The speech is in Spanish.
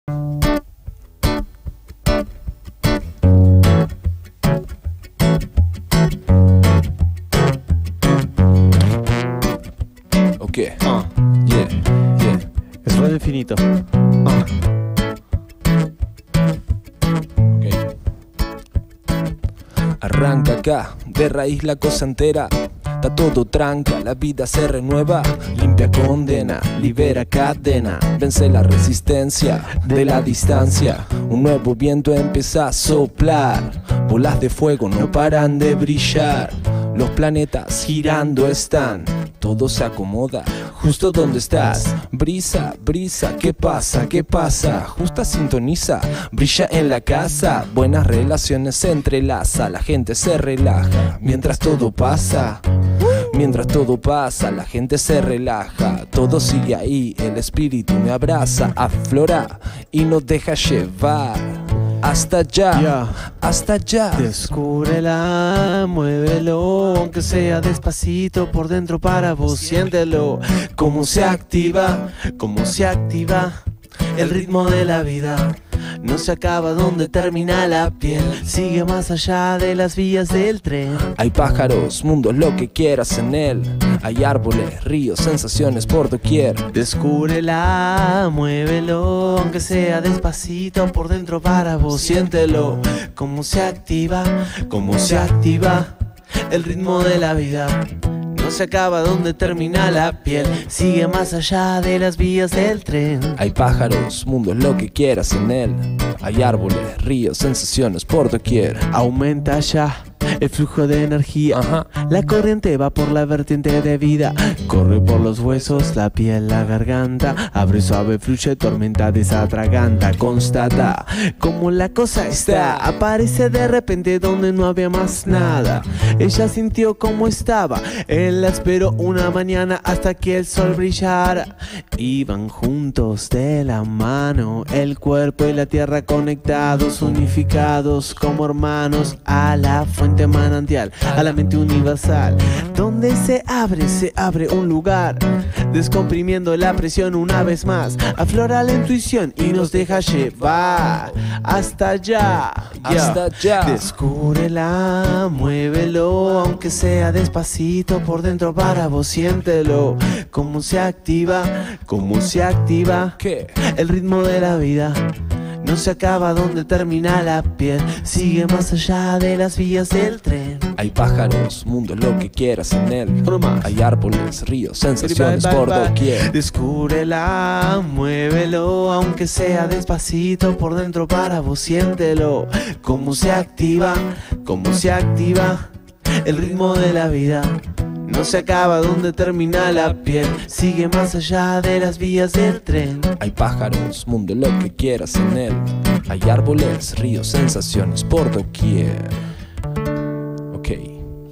Ok, yeah. Es Radio Infinito. Okay. Arranca acá, de raíz la cosa entera. Está todo tranca, la vida se renueva. Limpia condena, libera cadena. Vence la resistencia de la distancia. Un nuevo viento empieza a soplar. Bolas de fuego no paran de brillar. Los planetas girando están. Todo se acomoda justo donde estás. Brisa, brisa, ¿qué pasa? ¿Qué pasa? Justa sintoniza, brilla en la casa. Buenas relaciones se entrelaza. La gente se relaja mientras todo pasa. Mientras todo pasa, la gente se relaja. Todo sigue ahí, el espíritu me abraza. Aflora y nos deja llevar. Hasta allá, hasta allá. Descúbrela, muévelo, aunque sea despacito por dentro para vos. Siéntelo, cómo se activa el ritmo de la vida. No se acaba donde termina la piel, sigue más allá de las vías del tren. Hay pájaros, mundos, lo que quieras en él. Hay árboles, ríos, sensaciones por doquier. Descúbrela, muévelo, aunque sea despacito por dentro para vos. Siéntelo, cómo se activa el ritmo de la vida. No se acaba donde termina la piel, sigue más allá de las vías del tren. Hay pájaros, mundos, lo que quieras en él. Hay árboles, ríos, sensaciones por doquier. Aumenta ya el flujo de energía. La corriente va por la vertiente de vida. Corre por los huesos, la piel, la garganta. Abre suave, fluye, tormenta desatraganta. Constata cómo la cosa está. Aparece de repente donde no había más nada. Ella sintió cómo estaba. Él la esperó una mañana hasta que el sol brillara. Iban juntos de la mano, el cuerpo y la tierra conectados, unificados como hermanos a la fuente manantial, a la mente universal, donde se abre un lugar, descomprimiendo la presión una vez más. Aflora la intuición y nos deja llevar hasta allá, hasta allá. Descúbrela, muévelo, aunque sea despacito por dentro para vos. Siéntelo, cómo se activa ¿Qué? el ritmo de la vida. No se acaba donde termina la piel, sigue más allá de las vías del tren. Hay pájaros, mundos, lo que quieras en él. Hay árboles, ríos, sensaciones por doquier. Descúbrela, muévelo, aunque sea despacito por dentro para vos. Siéntelo, cómo se activa el ritmo de la vida. No se acaba donde termina la piel, sigue más allá de las vías del tren. Hay pájaros, mundo, lo que quieras en él. Hay árboles, ríos, sensaciones por doquier.